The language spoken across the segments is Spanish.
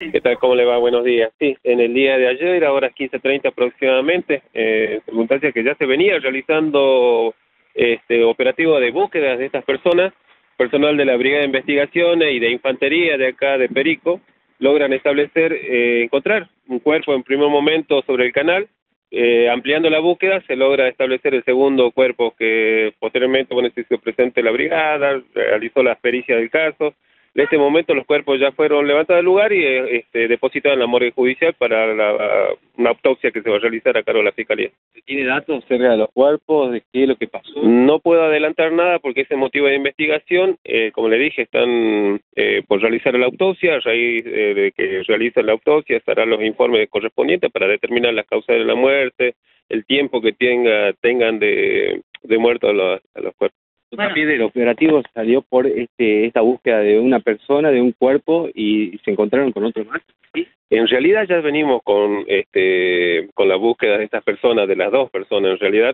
¿Qué tal? ¿Cómo le va? Buenos días. Sí, en el día de ayer, a horas 15:30 aproximadamente, circunstancia que ya se venía realizando operativo de búsqueda de estas personas, personal de la Brigada de Investigaciones y de Infantería de acá de Perico, logran establecer, encontrar un cuerpo en primer momento sobre el canal. Ampliando la búsqueda se logra establecer el segundo cuerpo que posteriormente, bueno, se hizo presente la brigada, realizó las pericias del caso. En este momento los cuerpos ya fueron levantados del lugar y depositados en la morgue judicial para una autopsia que se va a realizar a cargo de la Fiscalía. ¿Tiene datos acerca de los cuerpos, de qué es lo que pasó? No puedo adelantar nada porque ese motivo de investigación, como le dije, están por realizar la autopsia. A raíz de que realicen la autopsia estarán los informes correspondientes para determinar las causas de la muerte, el tiempo que tengan de muerto a los cuerpos. También del operativo salió por esta búsqueda de una persona, de un cuerpo, y se encontraron con otro más. ¿Sí? En realidad ya venimos con la búsqueda de estas personas, de las dos personas en realidad,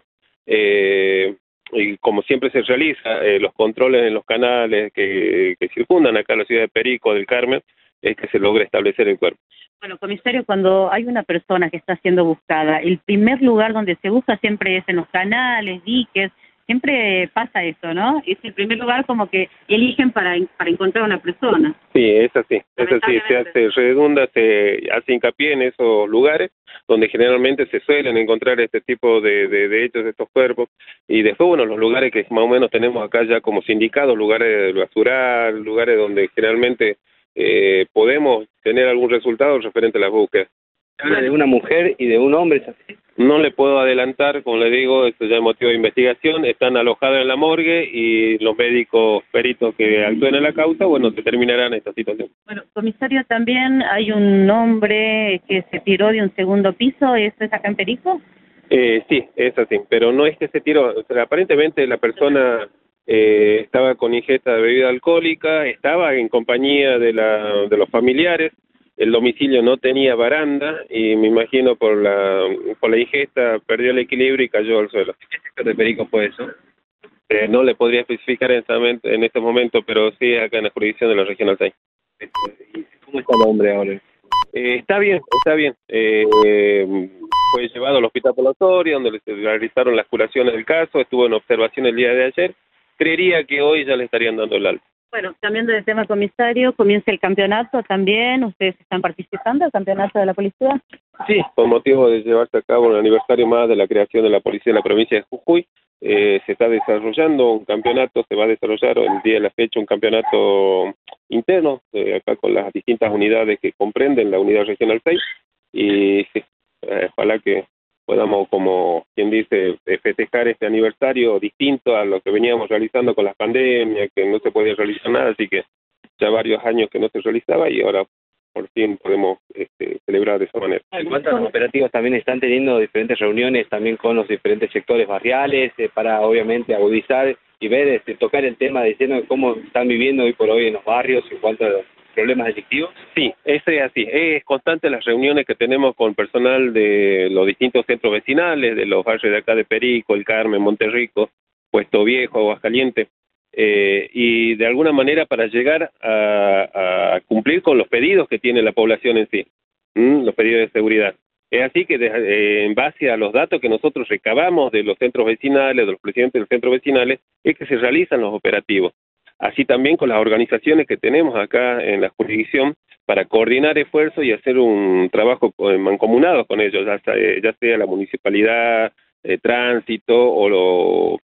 y como siempre se realiza, los controles en los canales que circundan acá en la ciudad de Perico, del Carmen, es que se logra establecer el cuerpo. Bueno, comisario, cuando hay una persona que está siendo buscada, el primer lugar donde se busca siempre es en los canales, diques. Siempre pasa eso, ¿no? Es el primer lugar como que eligen para encontrar a una persona. Sí, es así, se redunda, se hace hincapié en esos lugares donde generalmente se suelen encontrar este tipo de hechos, de estos cuerpos, y después, bueno, los lugares que más o menos tenemos acá ya como sindicados, lugares de basural, lugares donde generalmente podemos tener algún resultado referente a las búsquedas. Habla de una mujer y de un hombre, ¿es así? No le puedo adelantar, como le digo, esto ya es motivo de investigación, están alojados en la morgue y los médicos peritos que actúen en la causa, bueno, determinarán esta situación. Bueno, comisario, también hay un hombre que se tiró de un segundo piso, ¿eso es acá en Perico? Sí, es así, pero no es que se tiró, o sea, aparentemente la persona estaba con ingesta de bebida alcohólica, estaba en compañía de los familiares. El domicilio no tenía baranda y me imagino por la ingesta perdió el equilibrio y cayó al suelo. ¿Qué sector de Perico fue eso? No le podría especificar en este momento, pero sí acá en la jurisdicción de la Regional 6. ¿Y cómo está el hombre ahora? Está bien, está bien. Fue llevado al hospital Polotoria, donde se realizaron las curaciones del caso, estuvo en observación el día de ayer. Creería que hoy ya le estarían dando el alta. Bueno, cambiando de tema, comisario, comienza el campeonato también. ¿Ustedes están participando del campeonato de la policía? Sí, con motivo de llevarse a cabo un aniversario más de la creación de la policía en la provincia de Jujuy, se está desarrollando un campeonato, se va a desarrollar el día de la fecha un campeonato interno, acá con las distintas unidades que comprenden la unidad regional 6, y sí, ojalá que podamos, como quien dice, festejar este aniversario distinto a lo que veníamos realizando con la pandemia, que no se podía realizar nada, así que ya varios años que no se realizaba y ahora por fin podemos celebrar de esa manera. En cuanto a los operativos, también están teniendo diferentes reuniones también con los diferentes sectores barriales para obviamente agudizar y ver, tocar el tema diciendo cómo están viviendo hoy por hoy en los barrios en cuanto a los problemas delictivos. Sí, es así. Es constante las reuniones que tenemos con personal de los distintos centros vecinales, de los barrios de acá de Perico, El Carmen, Monterrico, Puesto Viejo, Aguascalientes, y de alguna manera para llegar a cumplir con los pedidos que tiene la población en sí, los pedidos de seguridad. Es así que en base a los datos que nosotros recabamos de los centros vecinales, de los presidentes de los centros vecinales, es que se realizan los operativos. Así también con las organizaciones que tenemos acá en la jurisdicción para coordinar esfuerzos y hacer un trabajo mancomunado con ellos, ya sea la municipalidad, tránsito o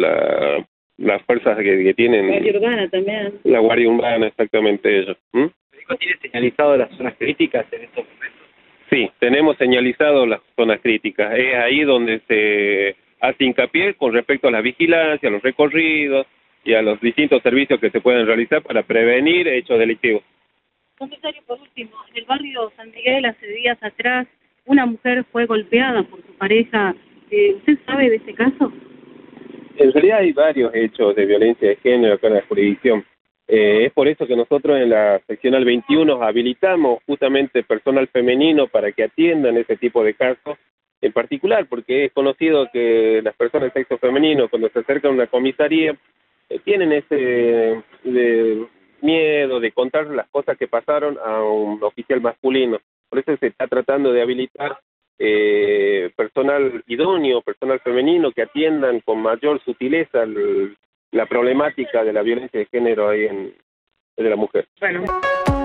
las fuerzas que tienen. Guardia Urbana también. La Guardia Urbana, exactamente ellos. ¿Tiene señalizado las zonas críticas en estos momentos? Sí, tenemos señalizado las zonas críticas. Es ahí donde se hace hincapié con respecto a la vigilancia, a los recorridos y a los distintos servicios que se pueden realizar para prevenir hechos delictivos. Comisario, por último, en el barrio San Miguel, hace días atrás, una mujer fue golpeada por su pareja. ¿Usted sabe de ese caso? En realidad hay varios hechos de violencia de género acá en la jurisdicción. Es por eso que nosotros en la seccional 21 habilitamos justamente personal femenino para que atiendan ese tipo de casos, en particular porque es conocido que las personas de sexo femenino cuando se acercan a una comisaría tienen miedo de contar las cosas que pasaron a un oficial masculino. Por eso se está tratando de habilitar personal idóneo, personal femenino que atiendan con mayor sutileza la problemática de la violencia de género ahí de la mujer. Bueno.